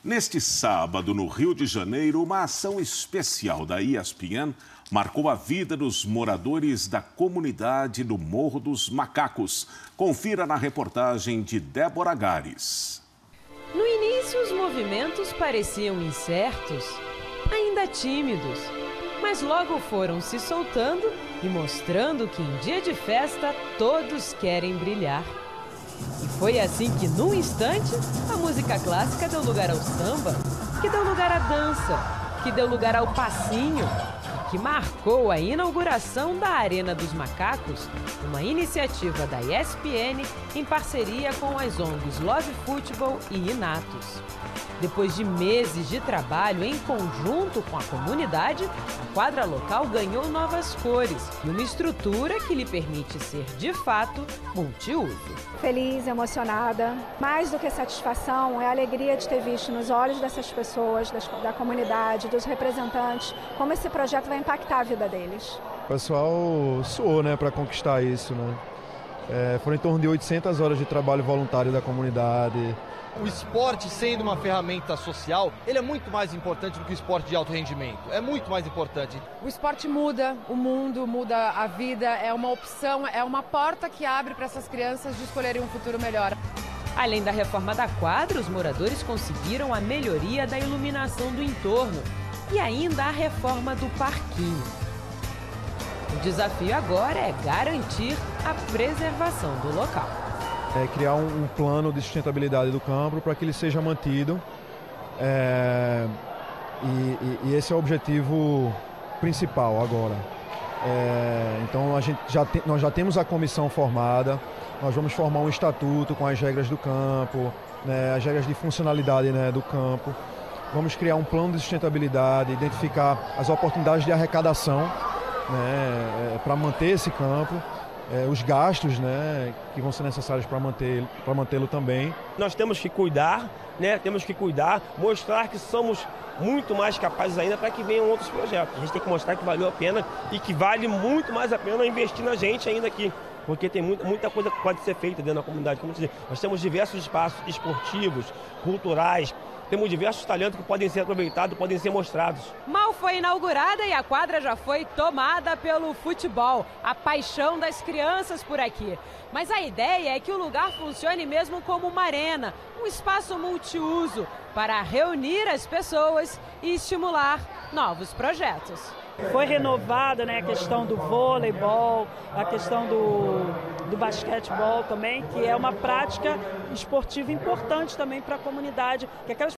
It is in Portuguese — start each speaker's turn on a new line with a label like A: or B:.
A: Neste sábado, no Rio de Janeiro, uma ação especial da ESPN marcou a vida dos moradores da comunidade do Morro dos Macacos. Confira na reportagem de Débora Gares.
B: No início, os movimentos pareciam incertos, ainda tímidos, mas logo foram se soltando e mostrando que em dia de festa todos querem brilhar. E foi assim que, num instante, a música clássica deu lugar ao samba, que deu lugar à dança, que deu lugar ao passinho e que marcou a inauguração da Arena dos Macacos, uma iniciativa da ESPN em parceria com as ONGs Love Football e Inatos. Depois de meses de trabalho em conjunto com a comunidade, a quadra local ganhou novas cores e uma estrutura que lhe permite ser, de fato, multiuso.
C: Feliz, emocionada. Mais do que satisfação, é a alegria de ter visto nos olhos dessas pessoas, da comunidade, dos representantes, como esse projeto vai impactar a vida deles.
D: O pessoal suou, para conquistar isso, foram em torno de 800 horas de trabalho voluntário da comunidade.
E: O esporte, sendo uma ferramenta social, ele é muito mais importante do que o esporte de alto rendimento. É muito mais importante.
F: O esporte muda o mundo, muda a vida, é uma opção, é uma porta que abre para essas crianças de escolherem um futuro melhor.
B: Além da reforma da quadra, os moradores conseguiram a melhoria da iluminação do entorno e ainda a reforma do parquinho. O desafio agora é garantir a preservação do local.
D: Criar um plano de sustentabilidade do campo para que ele seja mantido. E esse é o objetivo principal agora. Então nós já temos a comissão formada, nós vamos formar um estatuto com as regras do campo, as regras de funcionalidade do campo. Vamos criar um plano de sustentabilidade, identificar as oportunidades de arrecadação para manter esse campo. Os gastos que vão ser necessários para mantê-lo também.
G: Nós temos que cuidar, mostrar que somos muito mais capazes ainda para que venham outros projetos. A gente tem que mostrar que valeu a pena e que vale muito mais a pena investir na gente ainda aqui. Porque tem muita coisa que pode ser feita dentro da comunidade. Como dizer, nós temos diversos espaços esportivos, culturais, temos diversos talentos que podem ser aproveitados, podem ser mostrados.
B: Mal foi inaugurada e a quadra já foi tomada pelo futebol, a paixão das crianças por aqui. Mas a ideia é que o lugar funcione mesmo como uma arena, um espaço multiuso para reunir as pessoas e estimular novos projetos.
H: Foi renovada a questão do vôleibol, a questão do basquetebol também, que é uma prática esportiva importante também para a comunidade, que aquelas